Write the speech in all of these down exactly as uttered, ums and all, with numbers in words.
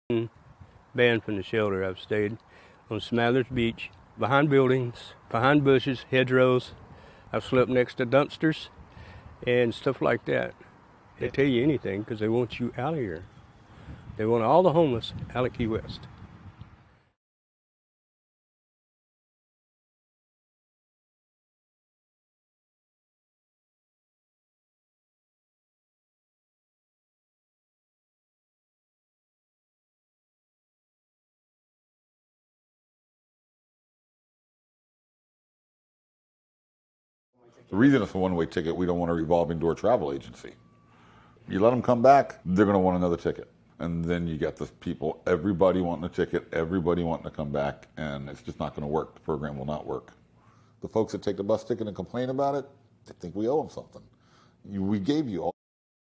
Banned from the shelter. I've stayed on Smathers Beach, behind buildings, behind bushes, hedgerows. I've slept next to dumpsters and stuff like that. They tell you anything because they want you out of here. They want all the homeless out of Key West. The reason it's a one-way ticket, we don't want a revolving door travel agency. You let them come back, they're going to want another ticket. And then you get the people, everybody wanting a ticket, everybody wanting to come back, and it's just not going to work. The program will not work. The folks that take the bus ticket and complain about it, they think we owe them something. You, we gave you all.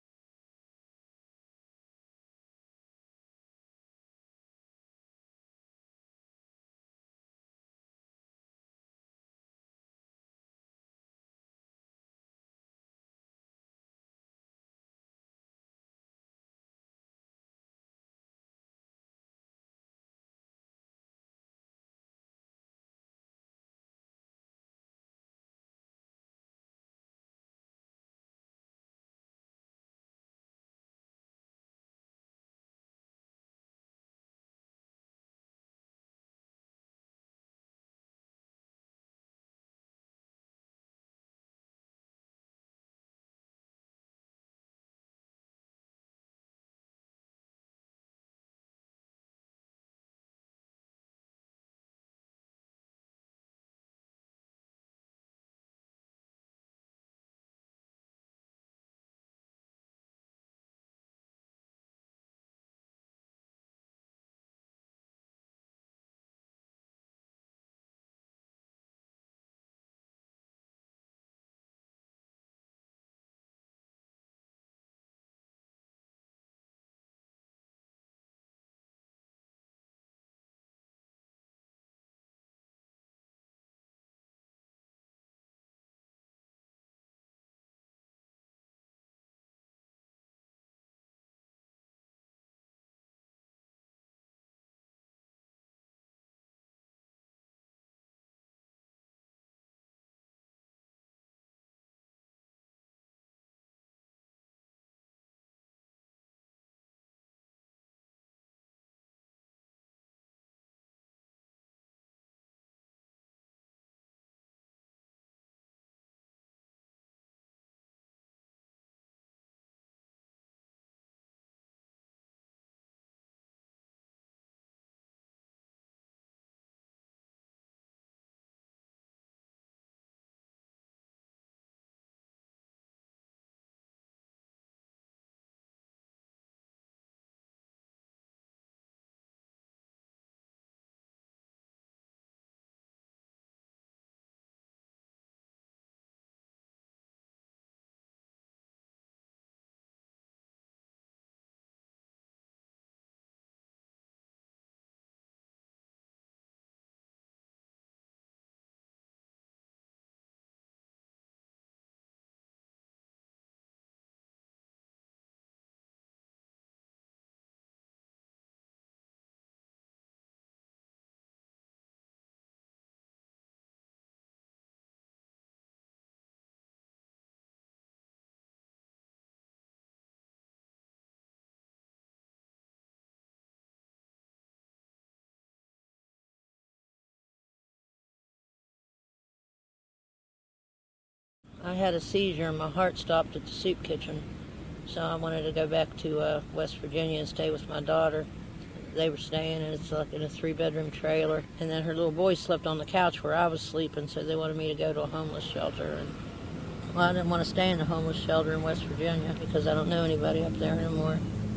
I had a seizure and my heart stopped at the soup kitchen. So I wanted to go back to uh, West Virginia and stay with my daughter. They were staying, and it's like in a three-bedroom trailer. And then her little boy slept on the couch where I was sleeping, so they wanted me to go to a homeless shelter. And well, I didn't want to stay in a homeless shelter in West Virginia because I don't know anybody up there anymore.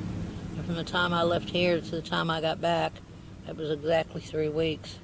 And from the time I left here to the time I got back, it was exactly three weeks.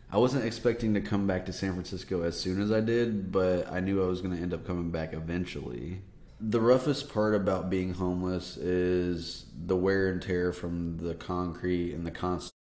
I wasn't expecting to come back to San Francisco as soon as I did, but I knew I was going to end up coming back eventually. The roughest part about being homeless is the wear and tear from the concrete and the constant